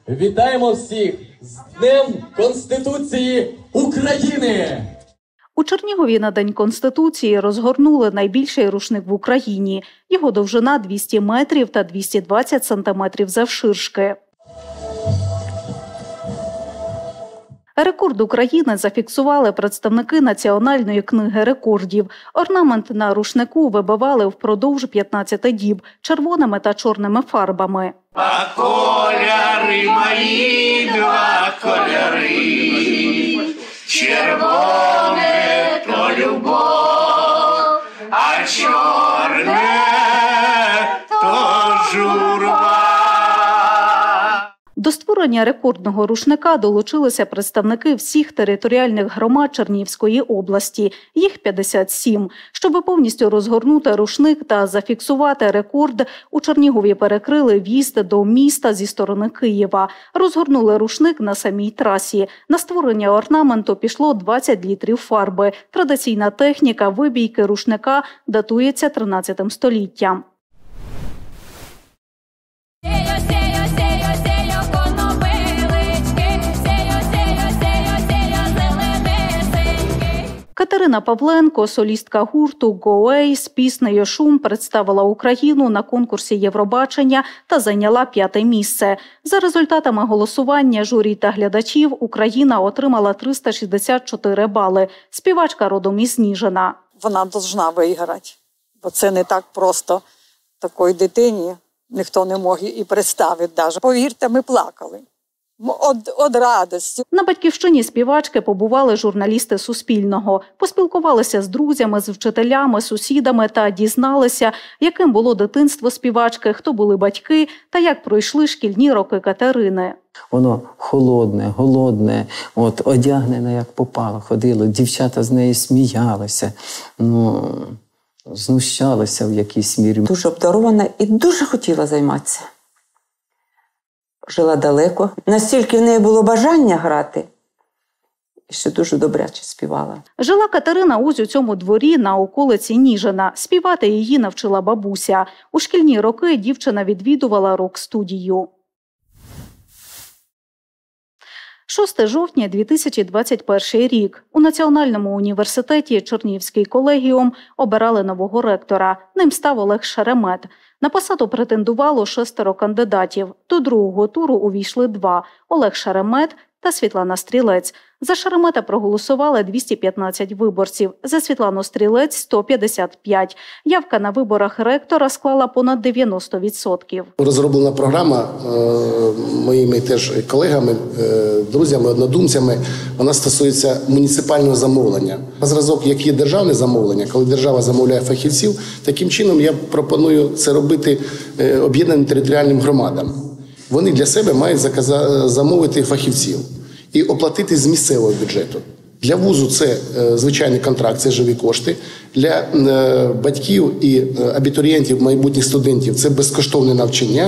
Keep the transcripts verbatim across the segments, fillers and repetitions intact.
Вітаємо всіх з Днем Конституції України! У Чернігові на День Конституції розгорнули найбільший рушник в Україні. Його довжина двісті метрів та двісті двадцять сантиметрів завширшки. Рекорд України зафіксували представники Національної книги рекордів. Орнамент на рушнику вибивали впродовж п'ятнадцяти діб червоними та чорними фарбами. А кольори мої, два кольори, червоне то любов, а чорне то журба. До створення рекордного рушника долучилися представники всіх територіальних громад Чернігівської області. Їх п'ятдесят сім. Щоби повністю розгорнути рушник та зафіксувати рекорд, у Чернігові перекрили в'їзд до міста зі сторони Києва. Розгорнули рушник на самій трасі. На створення орнаменту пішло двадцять літрів фарби. Традиційна техніка вибійки рушника датується тринадцятим століттям. Катерина Павленко, солістка гурту «Гоей» з піснею «Шум» представила Україну на конкурсі Євробачення та зайняла п'яте місце. За результатами голосування журі та глядачів Україна отримала триста шістдесят чотири бали. Співачка родом із Ніжина. Вона повинна виграти, бо це не так просто такої дитині ніхто не мог і представити навіть. Повірте, ми плакали. Од, од радості. На батьківщині співачки побували журналісти Суспільного. Поспілкувалися з друзями, з вчителями, сусідами та дізналися, яким було дитинство співачки, хто були батьки та як пройшли шкільні роки Катерини. Воно холодне, голодне, от, одягнене як попало, ходило. Дівчата з неї сміялися, ну, знущалися в якійсь мірі. Дуже обдарована і дуже хотіла займатися. Жила далеко. Настільки в неї було бажання грати, і ще дуже добряче співала. Жила Катерина ось у цьому дворі на околиці Ніжина. Співати її навчила бабуся. У шкільні роки дівчина відвідувала рок-студію. шостого жовтня дві тисячі двадцять перший рік. У Національному університеті Чернігівський колегіум обирали нового ректора. Ним став Олег Шеремет. На посаду претендувало шестеро кандидатів. До другого туру увійшли два – Олег Шеремет та Світлана Стрілець. За Шеремета проголосували двісті п'ятнадцять виборців, за Світлану Стрілець – сто п'ятдесят п'ять. Явка на виборах ректора склала понад дев'яносто відсотків. Розроблена програма е, моїми теж колегами, е, друзями, однодумцями. Вона стосується муніципального замовлення. На зразок, як є державне замовлення, коли держава замовляє фахівців, таким чином я пропоную це робити е, об'єднаним територіальним громадам. Вони для себе мають заказа, замовити фахівців і оплатити з місцевого бюджету. Для вузу це е, звичайний контракт, це живі кошти. Для е, батьків і е, абітурієнтів, майбутніх студентів це безкоштовне навчання.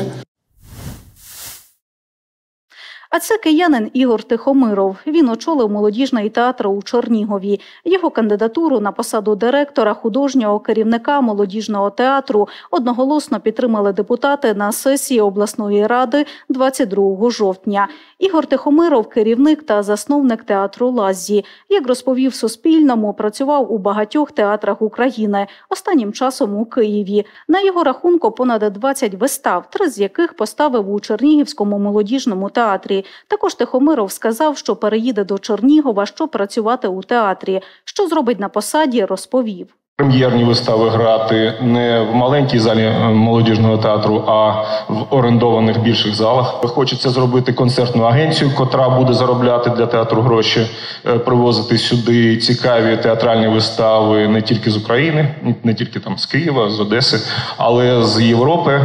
А це киянин Ігор Тихомиров. Він очолив молодіжний театр у Чернігові. Його кандидатуру на посаду директора художнього керівника молодіжного театру одноголосно підтримали депутати на сесії обласної ради двадцять другого жовтня. Ігор Тихомиров – керівник та засновник театру «Лаззі». Як розповів Суспільному, працював у багатьох театрах України, останнім часом у Києві. На його рахунку понад двадцять вистав, три з яких поставив у Чернігівському молодіжному театрі. Також Тихомиров сказав, що переїде до Чернігова, щоб працювати у театрі. Що зробить на посаді, розповів. Прем'єрні вистави грати не в маленькій залі молодіжного театру, а в орендованих більших залах. Хочеться зробити концертну агенцію, котра буде заробляти для театру гроші, привозити сюди цікаві театральні вистави не тільки з України, не тільки там з Києва, з Одеси, але з Європи.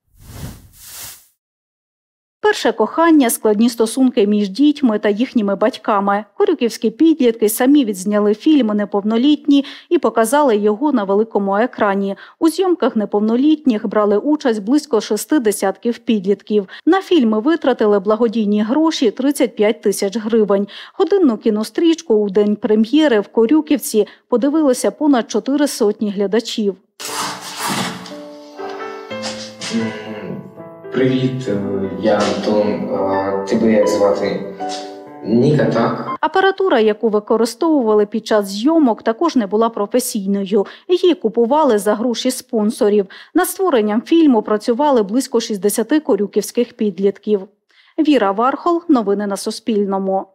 Перше кохання, складні стосунки між дітьми та їхніми батьками. Корюківські підлітки самі відзняли фільм «Неповнолітні» і показали його на великому екрані. У зйомках неповнолітніх брали участь близько шести десятків підлітків. На фільми витратили благодійні гроші – тридцять п'ять тисяч гривень. Годинну кінострічку у день прем'єри в Корюківці подивилися понад чотири сотні глядачів. Привіт, я Антон. Тебе як звати? Ніка, так? Апаратура, яку використовували під час зйомок, також не була професійною. Її купували за гроші спонсорів. Над створенням фільму працювали близько шістдесят корюківських підлітків. Віра Вархол. Новини на Суспільному.